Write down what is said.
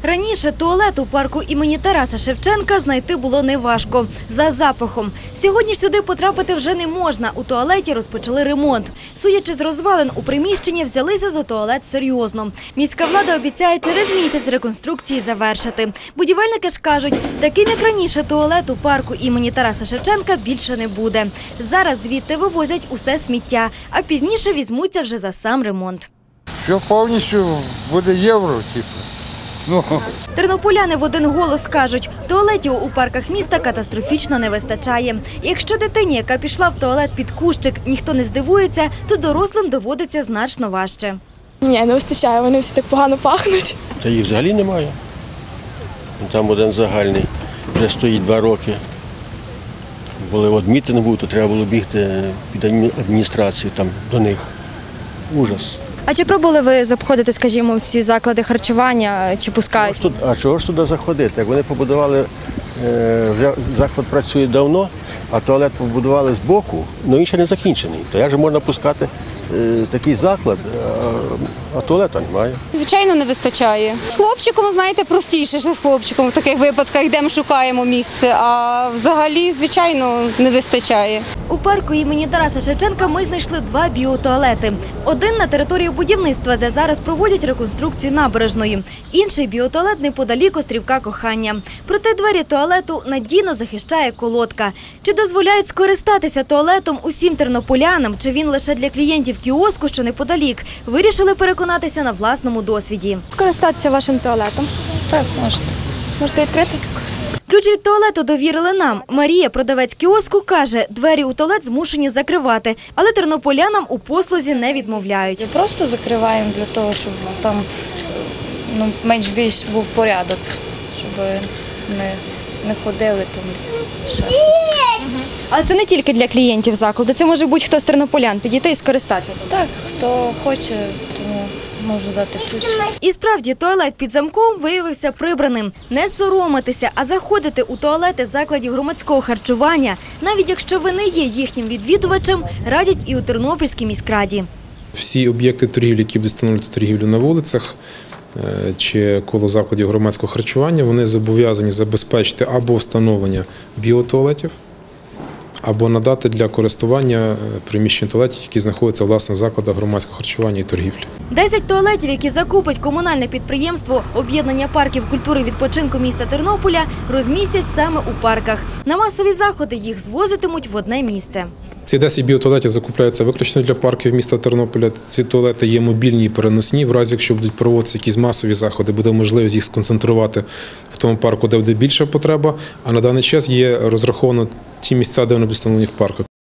Раніше туалет у парку імені Тараса Шевченка знайти було неважко – за запахом. Сьогодні ж сюди потрапити вже не можна. У туалеті розпочали ремонт. Судячи з розвалин у приміщенні, взялися за туалет серйозно. Міська влада обіцяє через місяць реконструкції завершити. Будівельники ж кажуть, таким як раніше туалет у парку імені Тараса Шевченка більше не буде. Зараз звідти вивозять усе сміття, а пізніше візьмуться вже за сам ремонт. Що повністю буде євро, Тернополяни в один голос кажуть, туалетів у парках міста катастрофічно не вистачає. І якщо дитині, яка пішла в туалет під кущик, ніхто не здивується, то дорослим доводиться значно важче. Ні, не вистачає, вони всі так погано пахнуть. Та їх взагалі немає. Там один загальний, вже стоїть 2 роки. Коли мітинг був, то треба було бігти під адміністрацію там, до них. Ужас. А чи пробували ви заходити, скажімо, в ці заклади харчування, чи пускають? А чого ж туди заходити? Як вони побудували, вже заклад працює давно, а туалет побудували збоку, але він ще не закінчений. То як же можна пускати такий заклад, а туалета немає? Звичайно, не вистачає. З хлопчиком, знаєте, простіше, що з хлопчиком в таких випадках йдемо, шукаємо місце, а взагалі, звичайно, не вистачає. У парку імені Тараса Шевченка ми знайшли 2 біотуалети. Один на території будівництва, де зараз проводять реконструкцію набережної. Інший біотуалет неподалік острівка Кохання. Проте двері туалету надійно захищає колодка. Чи дозволяють скористатися туалетом усім тернополянам, чи він лише для клієнтів кіоску, що неподалік, вирішили переконатися на власному досвіді. Скористатися вашим туалетом? Так, можете. Можете відкрити? Ключ від туалету довірили нам. Марія, продавець кіоску, каже, двері у туалет змушені закривати, але тернополянам у послузі не відмовляють. Просто закриваємо для того, щоб там менш-більш був порядок, щоб не ходили там. Але це не тільки для клієнтів закладу, це може будь-хто з тернополян підійти і скористатися. Так, хто хоче, тому можу дати ключ. І справді, туалет під замком виявився прибраним. Не соромитися, а заходити у туалети закладів громадського харчування, навіть якщо ви не є їхнім відвідувачем, радять і у Тернопільській міськраді. Всі об'єкти торгівлі, які будуть встановлювати торгівлю на вулицях чи коло закладів громадського харчування, вони зобов'язані забезпечити або встановлення біотуалетів, або надати для користування приміщень туалетів, які знаходяться власне в закладах громадського харчування і торгівлі. 10 туалетів, які закупить комунальне підприємство «Об'єднання парків культури і відпочинку міста Тернополя», розмістять саме у парках. На масові заходи їх звозитимуть в одне місце. Ці 10 біотуалетів закупляються виключно для парків міста Тернополя. Ці туалети є мобільні і переносні. В разі, якщо будуть проводитися якісь масові заходи, буде можливість їх сконцентрувати в тому парку, де буде більша потреба. А на даний час є розраховано ті місця, де вони будуть встановлені в парках.